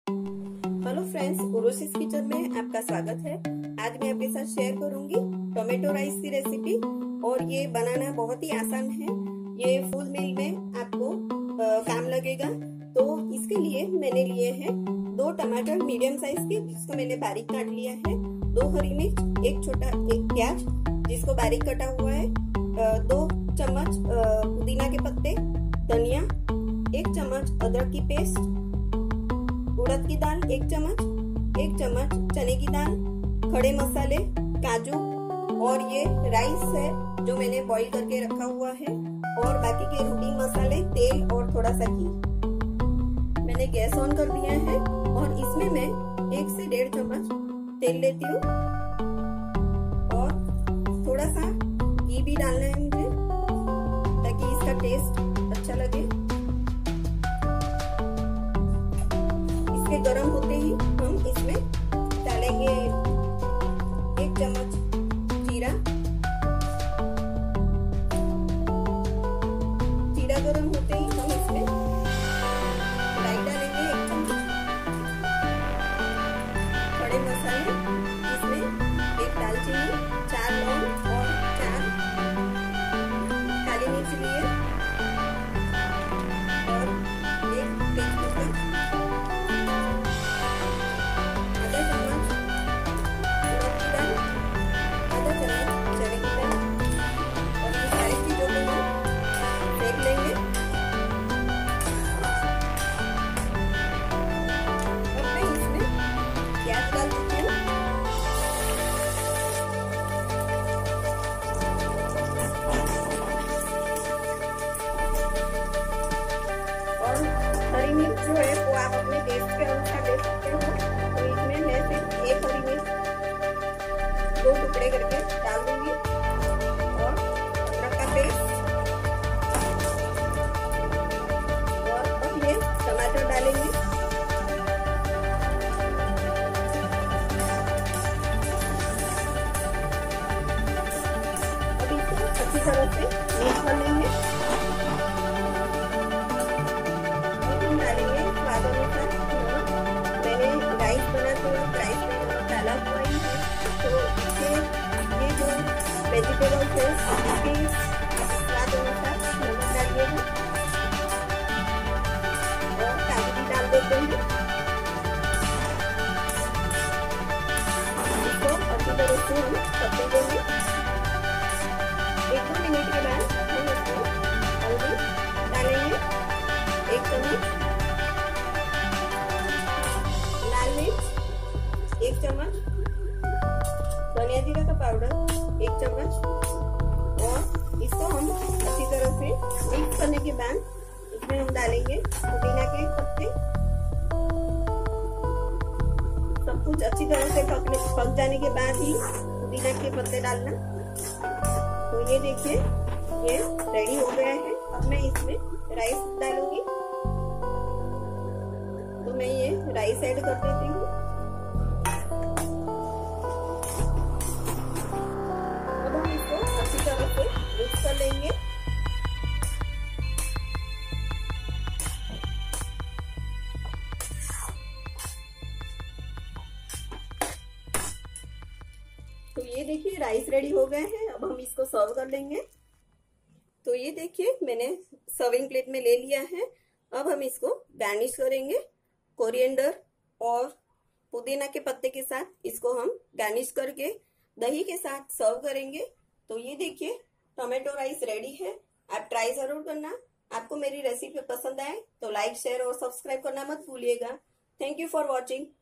Hello friends, उर्वशीज kitchen में आपका स्वागत है। आज मैं आपके साथ शेयर करूंगी टोमेटो राइस की रेसिपी और ये बनाना बहुत ही आसान है। ये फुल मील में आपको काम लगेगा। तो इसके लिए मैंने लिए हैं 2 टमाटर मीडियम साइज के, जिसको मैंने बारीक काट लिया है, 2 हरी मिर्च, एक प्याज जिसको बारीक कटा हुआ है, 2 चम्मच पुदीना के पत्ते, धनिया, 1 चम्मच अदरक की पेस्ट, उड़द की दाल 1 चम्मच, 1 चम्मच चने की दाल, खड़े मसाले, काजू और ये राइस है जो मैंने बॉईल करके रखा हुआ है, और बाकी के रूटीन मसाले, तेल और थोड़ा सा घी। मैंने गैस ऑन कर दिया है और इसमें मैं 1 से 1.5 चम्मच तेल लेती हूँ और थोड़ा सा घी भी डालना है मुझे ताकि इसका टेस्ट अच्छा लगे। गरम होते ही हम इसमें डालेंगे 1 चम्मच जीरा। जीरा गरम होते ही हम इसमें राई डालेंगे 1 चम्मच, खड़े मसाले, इसमें 1 दालचीनी, 4 लौंग और 4 काली मिर्च लिए और 1 तेजपत्ता, हरी मिर्च जो है वो आप अपने टेस्ट के अनुसार ले सकते हो। तो इसमें मैं सिर्फ 1 हरी मिर्च 2 टुकड़े करके डाल दूंगी और अदरक का पेस्ट, और अब ये टमाटर डालेंगे। अब इसको अच्छी तरह से मिक्स कर लेंगे। वेजिटेबल्स है इसके स्वाद अनुसार नमक डालिएगा और काजू भी डाल देते हैं। इसको अच्छी तरह से हम पकने देंगे। 1-2 मिनट के बाद हम इसको हल्दी डालेंगे 1 चम्मच, लाल मिर्च 1 चम्मच, धनिया जीरा का पाउडर 1 चम्मच, और इसको हम अच्छी तरह से मिक्स करने के बाद इसमें हम डालेंगे पुदीना के पत्ते। सब कुछ अच्छी तरह से पक जाने के बाद ही पुदीना के पत्ते डालना। तो ये देखिए ये रेडी हो गया है। अब मैं इसमें राइस डालूंगी। तो मैं ये राइस ऐड कर देती हूँ। मिक्स कर लेंगे। तो ये देखिए राइस रेडी हो गए हैं। अब हम इसको सर्व कर लेंगे। तो ये देखिए मैंने सर्विंग प्लेट में ले लिया है। अब हम इसको गार्निश करेंगे कोरिएंडर और पुदीना के पत्ते के साथ। इसको हम गार्निश करके दही के साथ सर्व करेंगे। तो ये देखिए टोमेटो राइस रेडी है। आप ट्राई जरूर करना। आपको मेरी रेसिपी पसंद आए तो लाइक, शेयर और सब्सक्राइब करना मत भूलिएगा। Thank you for watching.